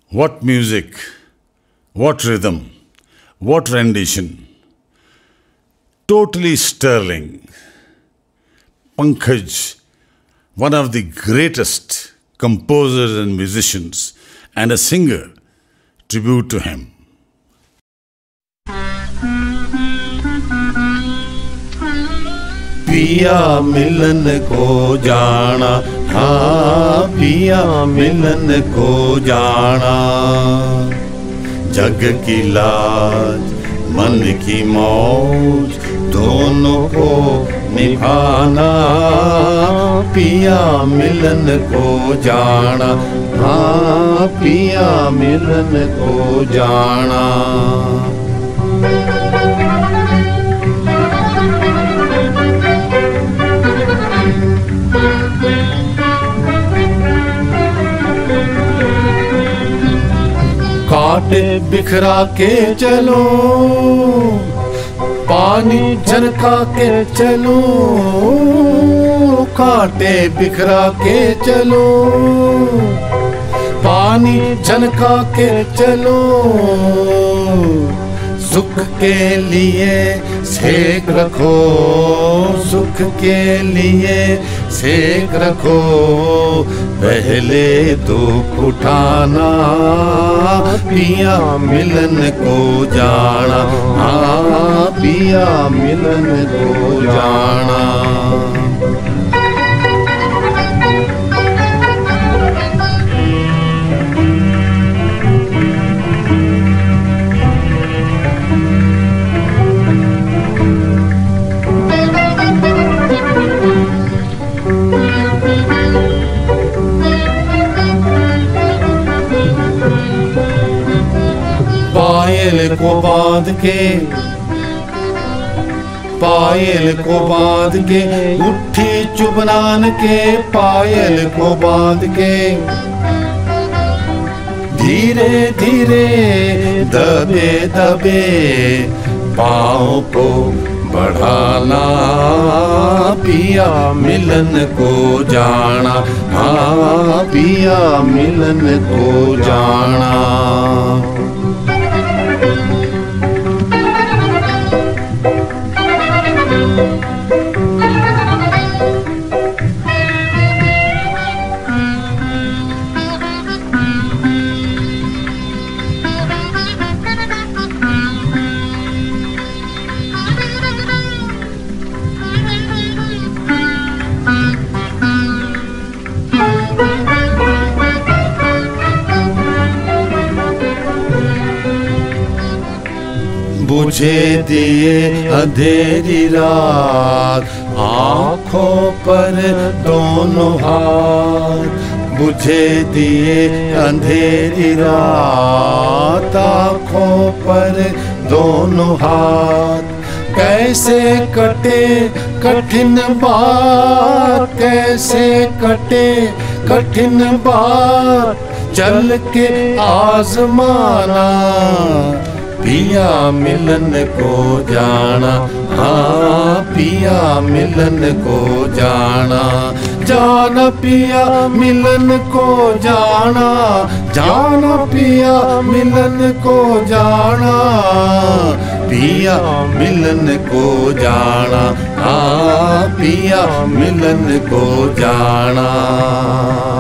What music, what rhythm, what rendition. Totally sterling. Pankaj, one of the greatest composers and musicians, and a singer, tribute to him. पिया मिलन को जाना, हाँ पिया मिलन को जाना। जग की लाज मन की मौज दोनों को निभाना। पिया मिलन को जाना, हाँ पिया मिलन को जाना। कांटे बिखरा के चलो, पानी झनका के चलो। कांटे बिखरा के चलो, पानी झनका के चलो। सुख के लिए सेक रखो, सुख के लिए सेक रखो। पहले दुख उठाना, पिया मिलन को जाना। हाँ पिया मिलन को जाना। पायल को बांध के, पायल को बांध के, उठी चुबनान के। पायल को बांध के धीरे धीरे दबे दबे पाँव को बढ़ाना। पिया मिलन को जाना, हाँ पिया मिलन को जाना। बुझे दिए अंधेरी रात, आँखों पर दोनों हाथ। बुझे दिए अंधेरी रात, आँखों पर दोनों हाथ। कैसे कटे कठिन बात, कैसे कटे कठिन बात। चल के आजमाना, पिया मिलन को जाना। हाँ पिया मिलन को जाना। जाना पिया मिलन को जाना, जाना पिया मिलन को जाना। पिया मिलन को जाना, हाँ पिया मिलन को जाना।